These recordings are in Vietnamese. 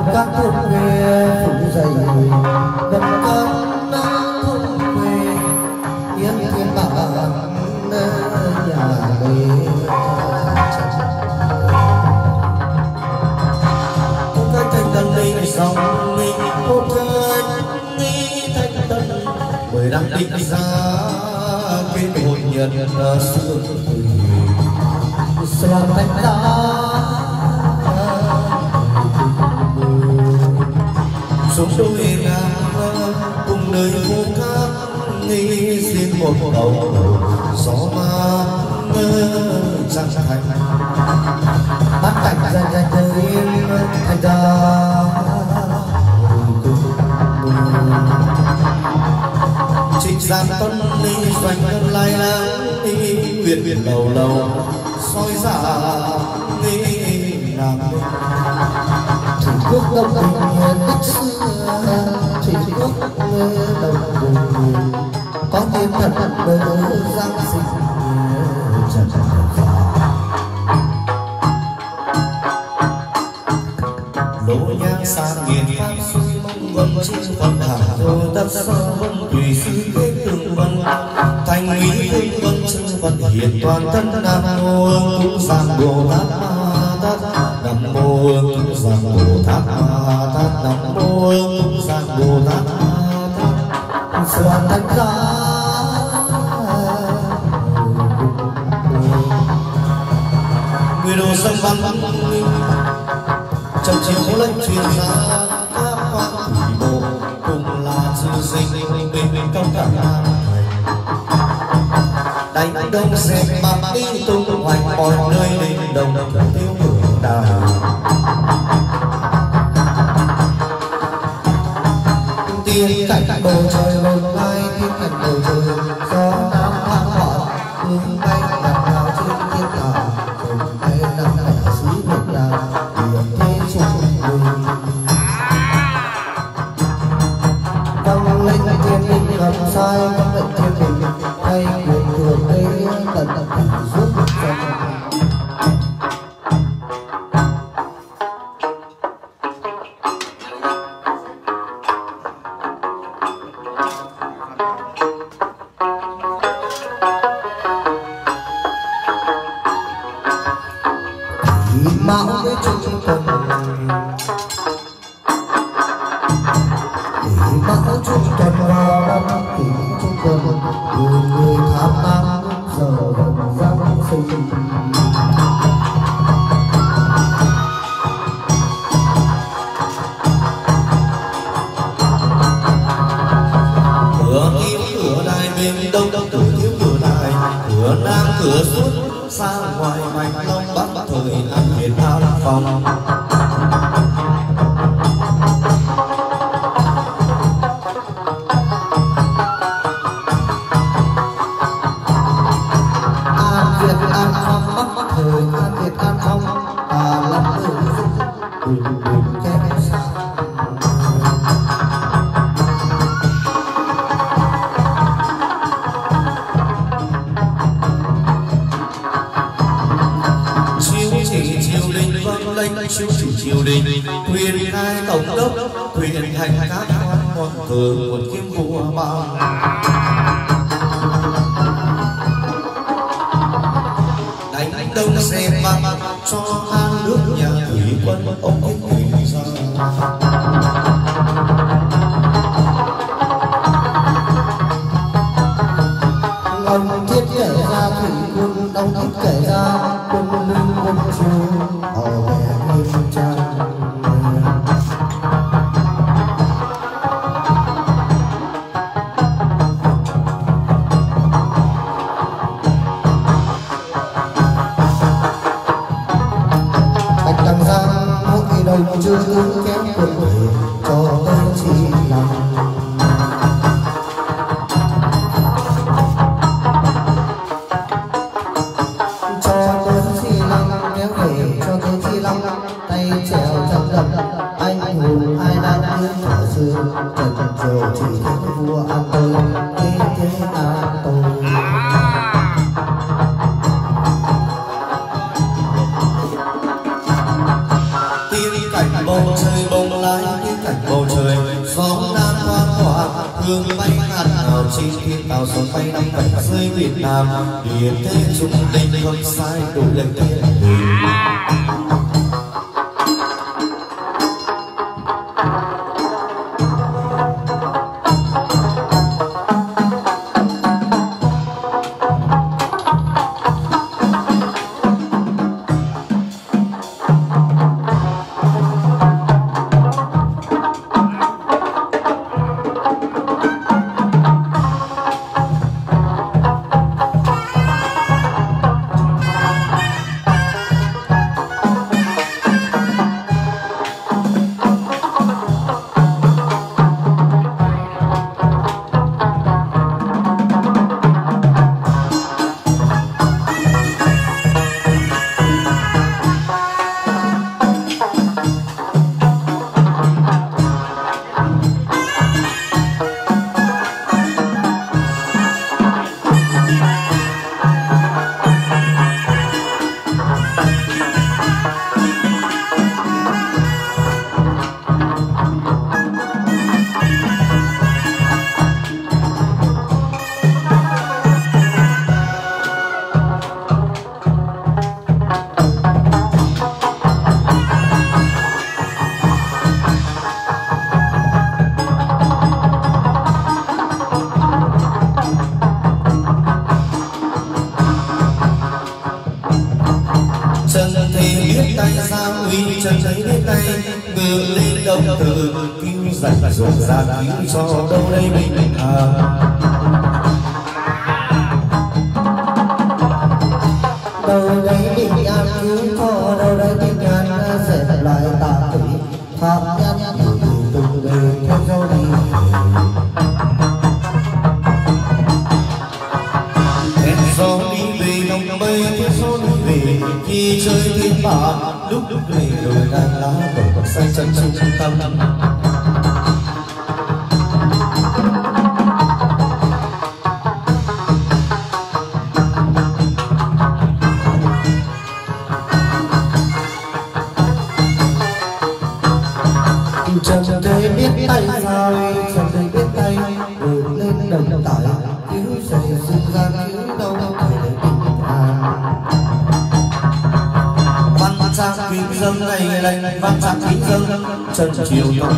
cát thuộc về phủ dày gần cát thuộc về yên thiên bản nhà đây cô cái thanh tân linh dòng linh cô cái thanh tân mới đang định ra cái hội nhận xưa slam thanh ta xuống đôi ngang cùng đời vô cát nghi xin một đầu gió mát trăng thành bắt cảnh ra ra tới thành ra trịch giang tân ly doanh tân lai lang việt việt đầu đầu soi giả nàng thủy quốc đông bình tích xưa thủy quốc đông bình có tim thật bờ giang sinh trần lỗ nhang sang nghiền pháp suy mong vân chữ phật hạ đô tất sơ vân tùy sư thế tương vân thành mỹ tương vân chư phật hiện toàn thân nam mô ngũ giang bồ tát nam mô ngũ giang bồ tát nam mô ngũ giang bồ tát soạn thanh ra người đồ sông văn trong chiều lệnh truyền ra các quan thủy bộ cùng là chư sinh bình công cả đánh đông xem bạc đi tung hoành mọi nơi đình đồng tiêu hưởng đà tiên cảnh bầu trời hồn mai tiên cảnh bầu trời gió nam vang vọng hương bay đàn nào trên thiên đàng hồn bay nằm lại xứ một đàng biển thế chung đường vang lên thiên đình gặp sai vang lên thiên đình hay quyền thường đây tận tận giúp mạo với trung cần mạo trung cần vào năm kỷ trung cần người tham lam giờ gần giang sinh cửa kim cửa đài bên đông đông cửa thiếu cửa đài cửa nam cửa xuất xa ngoài mạch long bắc thời an việt an phòng an việt an phong bắc thời an việt an phong lắm người kém xa chiếu chỉ triều đình quyền khai tổng đốc quyền hành các quan hoàng thượng một kim vua bằng đánh đông xem băng cho an nước nhà thủy quân ông thủy ra ông thiết kể ra thủy quân đông thiết kể ra quân linh quân triều chưa tướng kém quân đội cho tới chi lăng cho tới chi lăng kéo về cho tới chi lăng tay trèo chân đập anh hùng ai đang đứng thở xưa trần trời chỉ thấy vua an tôi thế an tôi bầu trời bồng hương bay ngát ngào trên thiên tàu gió bay năm cảnh rơi Việt Nam điện thế trung linh không sai đủ lên thiên đình. Rộn ràng cứu cho đâu đây mình đâu đây bình an cứu cho đâu đây bình an sẽ lại tạ tử pháp nhân từng về theo dấu đi theo gió đi về đồng bay theo gió đi về khi chơi thiên bản lúc về đồi đang lá đổ xanh chân trung tâm. Chẳng thể biết tay sao, chẳng thể biết tay vượt lên đồng tải cứu dậy dương gian cứu đâu thể để bình an. Văn trang kính dâng này lành văn trang kính dâng chân chiều đông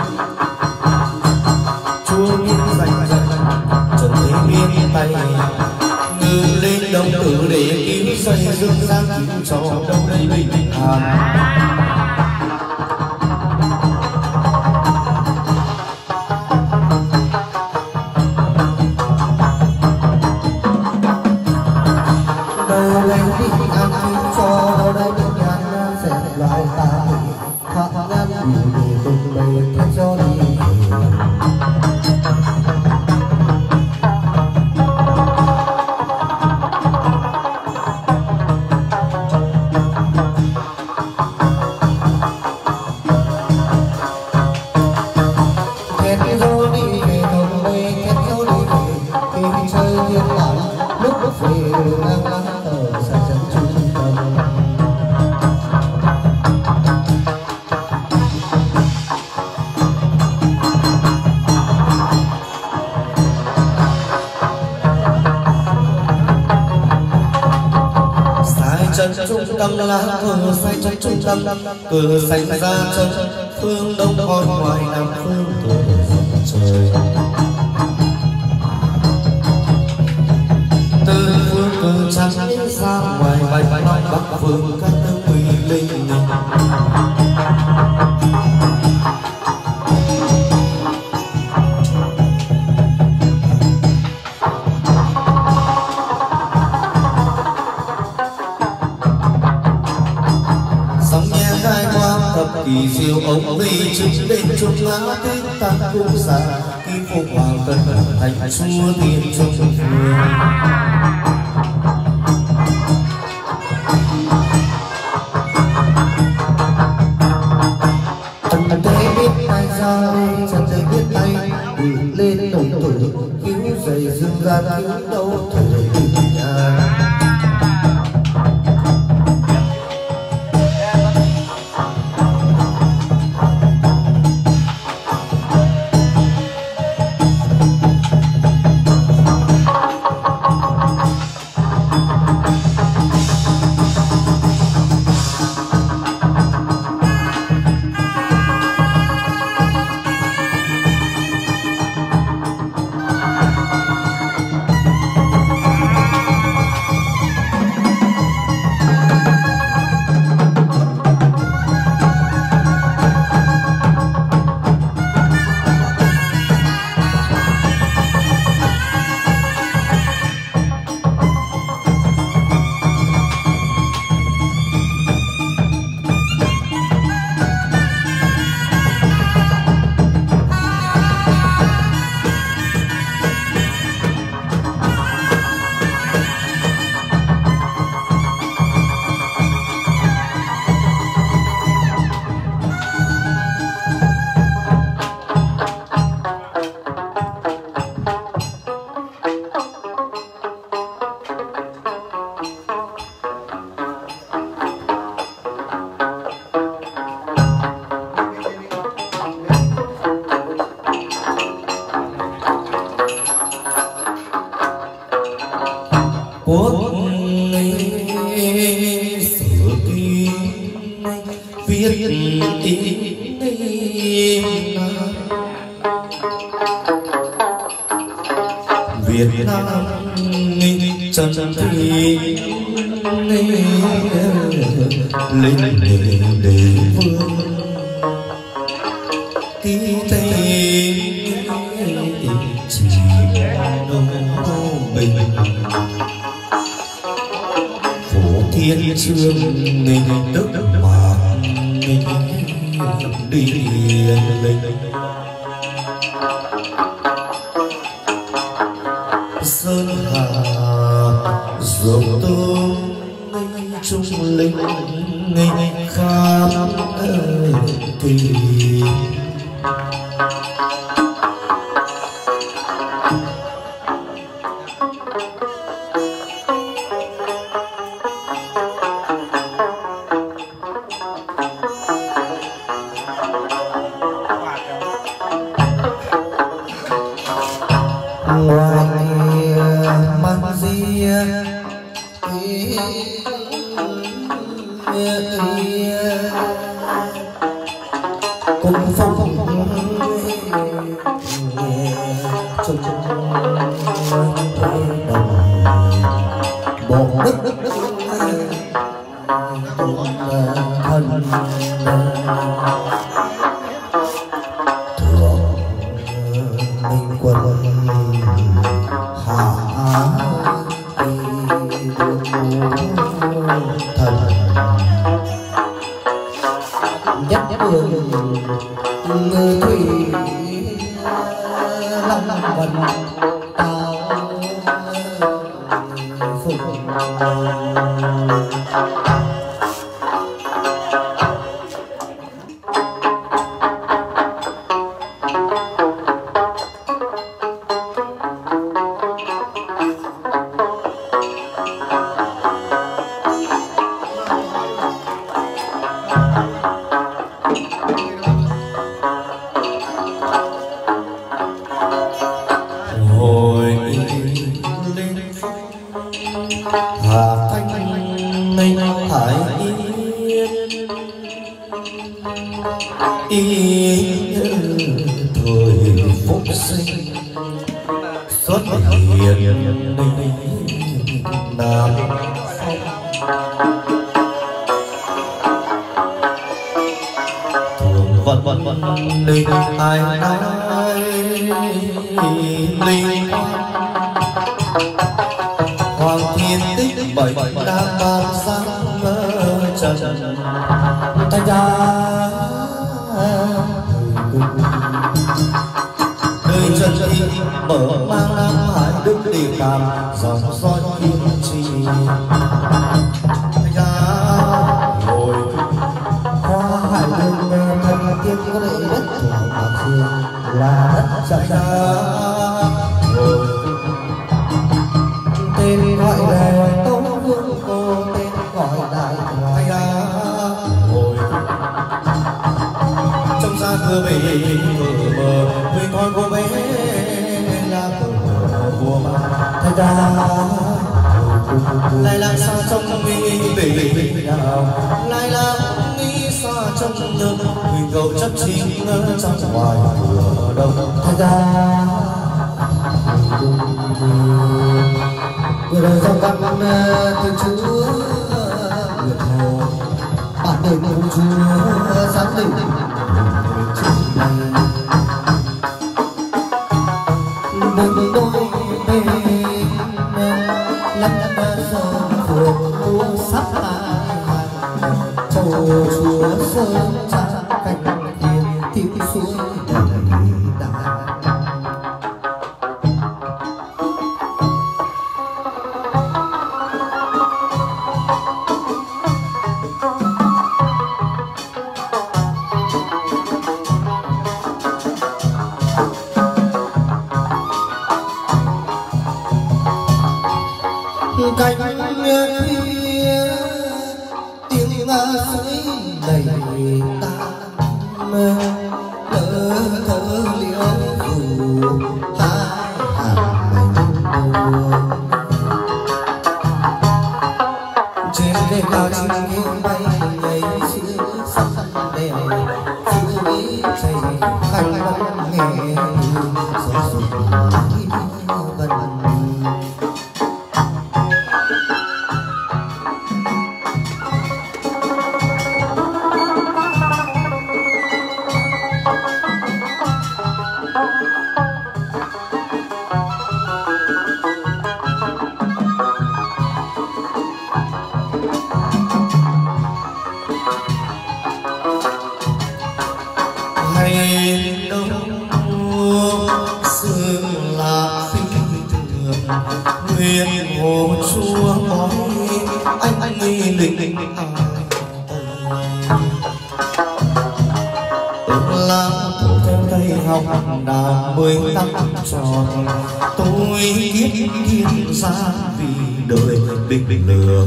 chúa biết dành chẳng thể biết tay ngự lên đồng tử để cứu dậy dương gian cứu cho đâu đây bình an. Trung tâm là cờ xanh trong trung tâm cờ xanh ra chân phương đông con ngoài nam phương trời từ phương cờ trắng ra ngoài bài bắc phương các nước quỳ linh kỳ diệu ông đi chứng đến trung lá tết tăng cung xa kim phục hoàng tân thành chúa tiên trung phương chẳng thể biết tay sao chẳng thể biết tay lên đồng tử cứu dậy dương gian cứu đâu thể bình an. ký viết ý Việt Nam chân thủy lên để vương tí tây chỉ đông bình phổ thiên chương đất mà đi lên sơn hà dòng tôm trung linh khám kỳ cùng phong trong bộ đất thân thượng minh quân hạ thần nhất đường người thủy lâm vần tao phục Hà Thanh Hải yên thời phúc sinh xuất hiện Nam thường vận linh ai linh Hoàng thiên tích bảy đam ban giang trần thanh ra đời trần thị mở mang nam hải đức địa tàm dòng soi thiên trì thanh ra ngồi hoa hải đường thần tiên có lệ đất thổ bạc dương là đất trần ra tên gọi là Tông Vương cô tên gọi đại hoài ngồi trong gia cửa bể mờ người con cô bé là vua mà thay ra lại là xa trong mi bể nào lại là nghĩ xa trong nước người cầu chấp chính trong ngoài cửa đông thay ra vừa rồi trong văn từ chúa nguyệt hồ bản đời công chúa sáng định đừng đôi bên lắm sơn phượng mua sắp châu chúa sơn trang cảnh thiên tiếng suối cánh kia tiếng suối đầy tam lỡ thơ liễu dù hai hàng mây trên đê cao chim nghiêng bay nhảy xưa sắc đèo xưa ý chạy khăn văn nghe gió rụng vần nguyện hồ chúa bói anh linh lá theo cây hồng đào 15 tròn tôi kiếp thiên gia vì đời bình lừa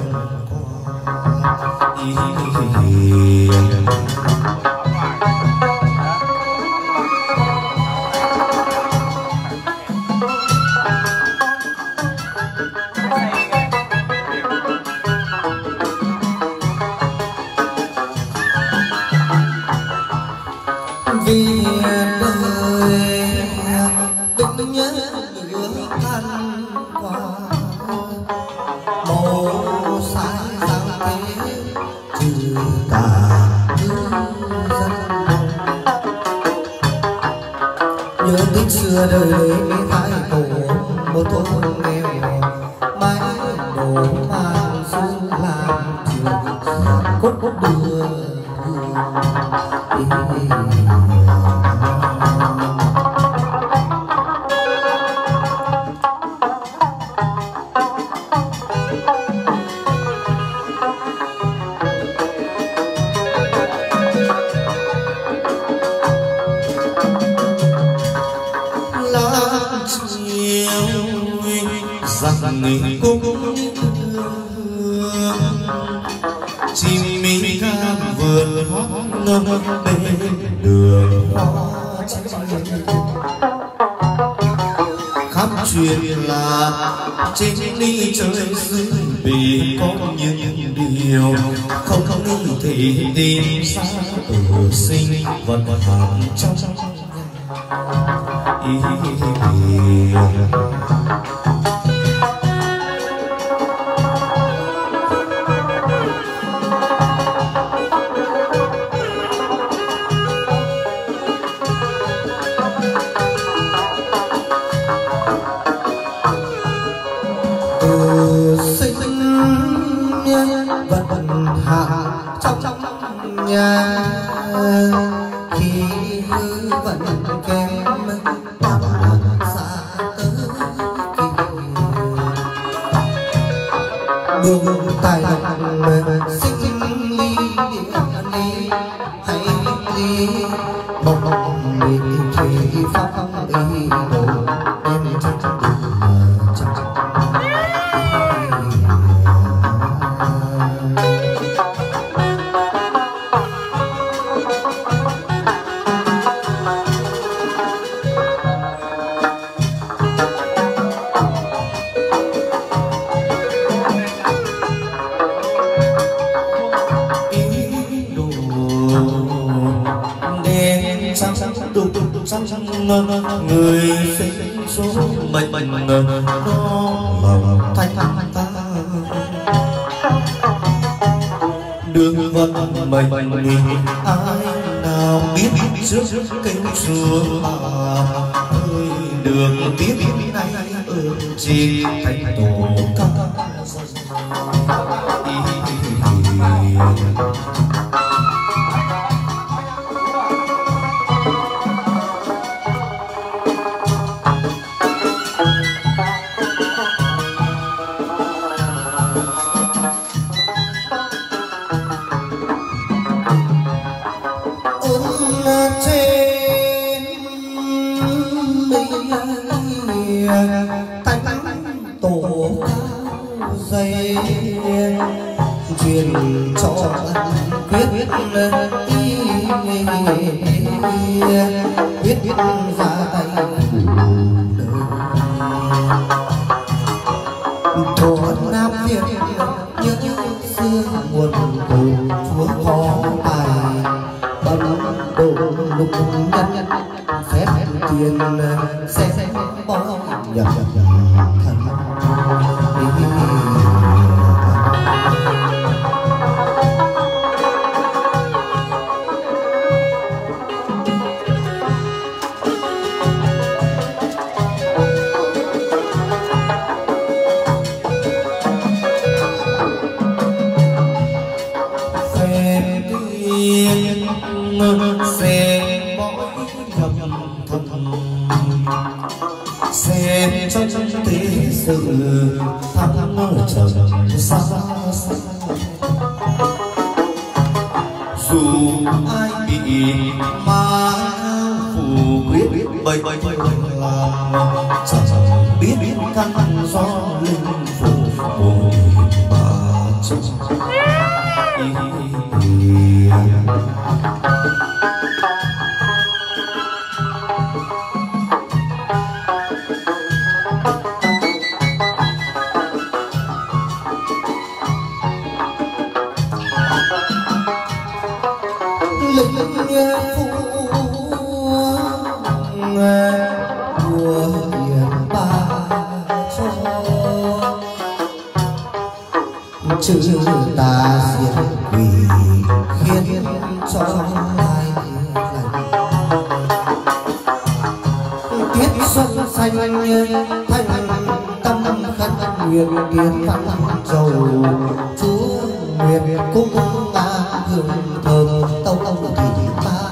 vì đời đừng nhớ lửa than qua màu sai sang thế trừ cả dân nhớ tích xưa đời lấy thái tổ một thôn nghèo mái đổ mang xuống làm trường cốt đưa rằng người cũng chim mỹ ca vườn hót bên đường hoa khắp chuyện là trên đi chơi xứ vì có những điều không thể tìm ra ở sinh vật hàng trong trong nhà khi hư vẫn kém tạm xa tới đường tài lộc sinh ly ly hãy ly mong mình thủy pháp ý đồ em trong người sinh số mệnh nó lòng thanh ta đường vận mệnh ai nào biết trước kênh chúa ơi được biết nay ở trên thành tổ ca tổ dây truyền cho quyết quyết ra tay thuở Nam Việt nhớ xưa quân cùng chúa khó tài bận đồ lục nhân phép tiền sẽ bỏ nhập thần xem cho thế sự thắm trầm xa dù ai bị ma phủ quyết bày làm chẳng biết căn do linh phủ bồi bà trong chữ ta diệt quỷ khiến cho ai lành tiết xuân xanh thanh tâm khất nguyện kiến văn dầu chúa nguyện cung hương thơm tâu thị ba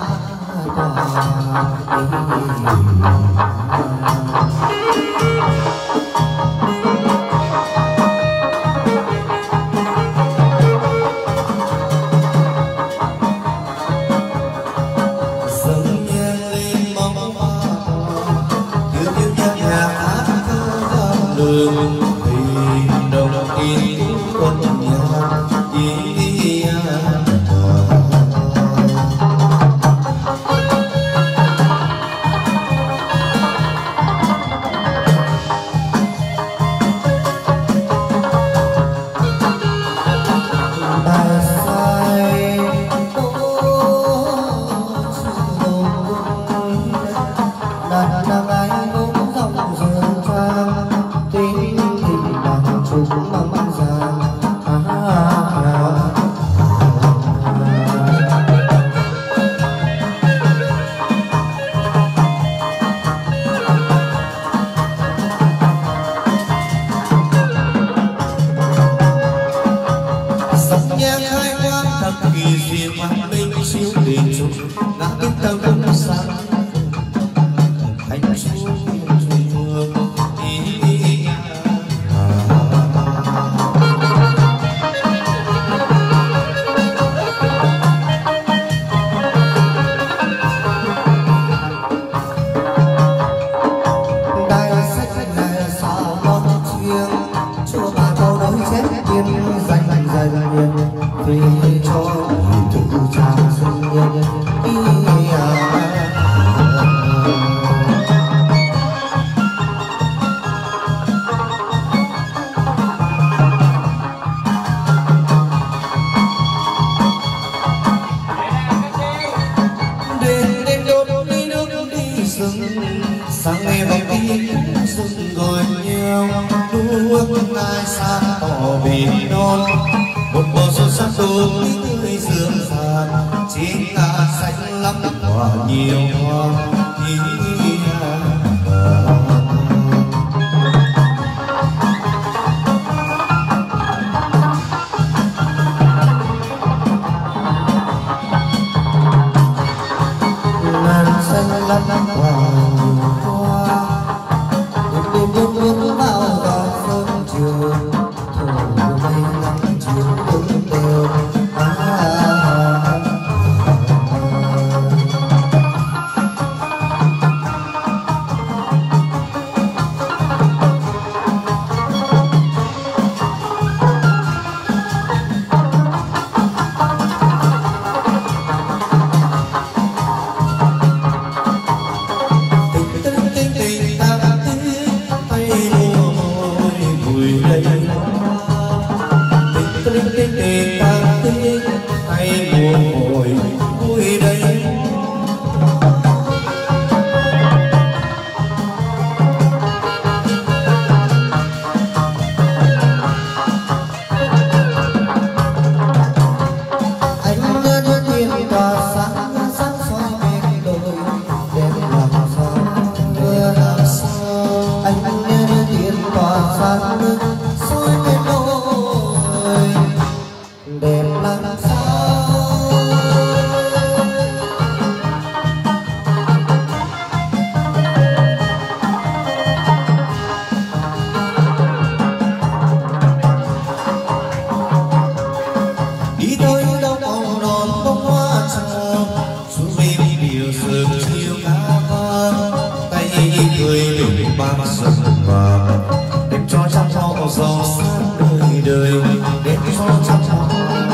đi tới đâu có đón bông hoa trào xuống bên điều sớm chiều ca vang tay cười đừng bám sân vàng đem cho trăm họ giàu sang đời đời đem cho trăm họ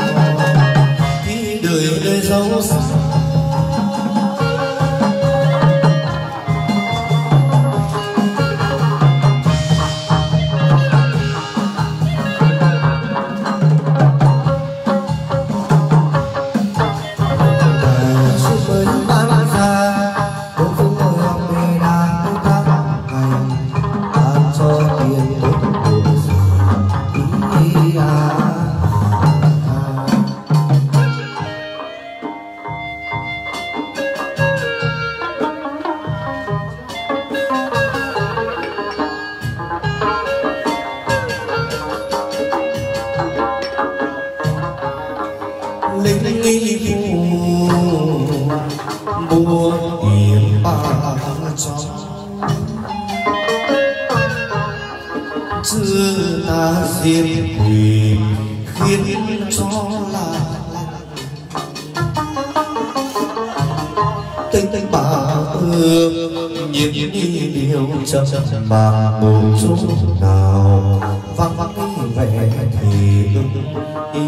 khi đời đời giàu sang linh nghi phù mua tiền bạc trong chưa ta diệt quỷ khiến cho là tình bà ương nhiệt như điều chậm mà một chút nào vang vang vẻ thì ý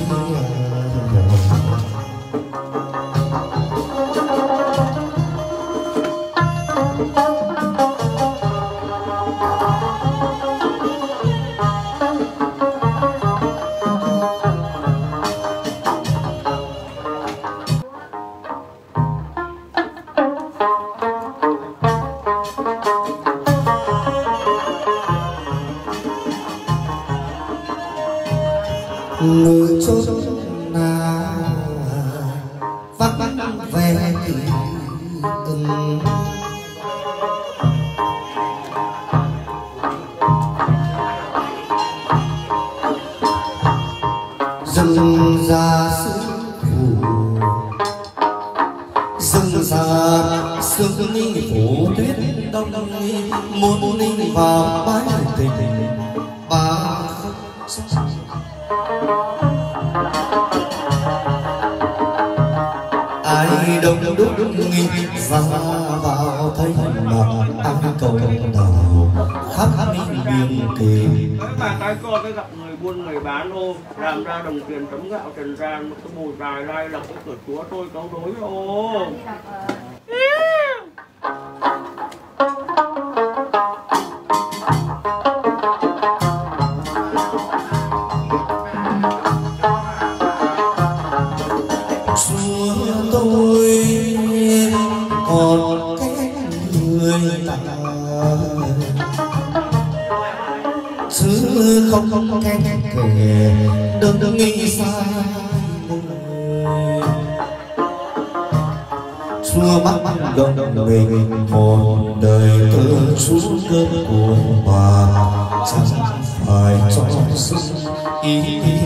người chốn nào vác về thì dừng ra sương phủ dừng ra sương ni phủ tuyết đông muốn đi vào bãi tình ba ai đông đúc nghi ra vào thấy mặt ăn cầu đầu khắp miền kề. Các bà cái con cái gặp người buôn người bán ô làm ra đồng tiền tấm gạo trần gian một cái bùi dài lai lập cái cửa chúa tôi cấu đối ô. Còn cái người ta chứ không khen kể đừng nghĩ sai xua mắt gần mình một đời từ xuống cơn của bà chẳng phải cho sức ý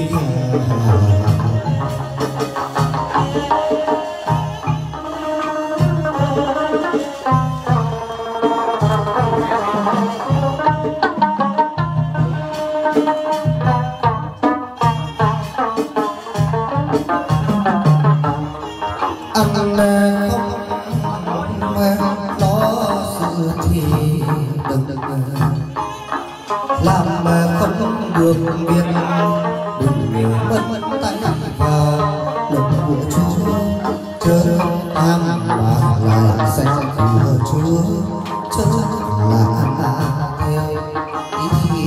làm mà không được biết đừng mất tay vào lòng của Chúa chớ tham mà là sẽ của Chúa chớ là theo ý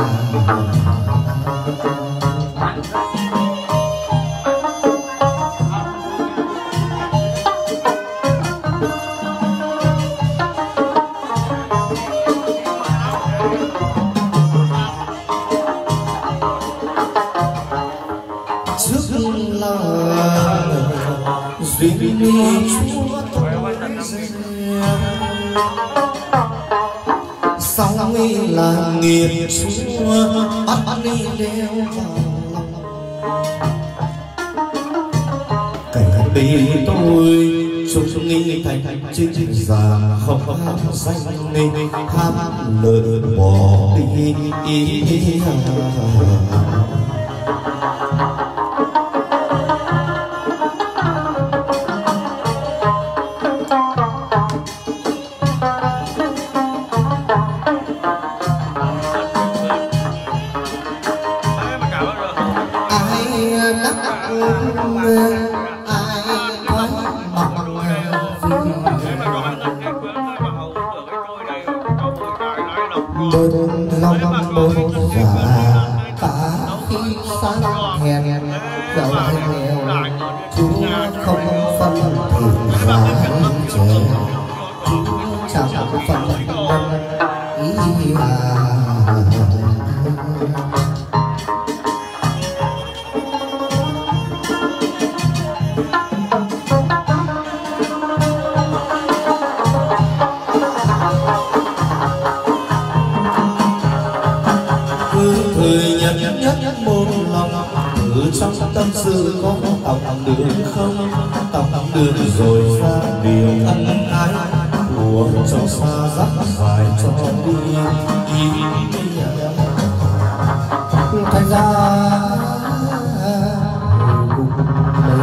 duyên đi Chúa tôi xong là nghiệp Chúa bắt đi đeo vào lòng cảnh bị tôi chúc nghi thành chính già không danh nên ham lợi bỏ đi lòng một và cả khi sáng hèn giàu hay nghèo Chúa không phân thường già trẻ Chúa chẳng phân ý thời nhất một lòng ở trong tâm sự có tòng đường không tòng đường rồi ra điều ân ái của cho xa dắt dài cho đi thành ra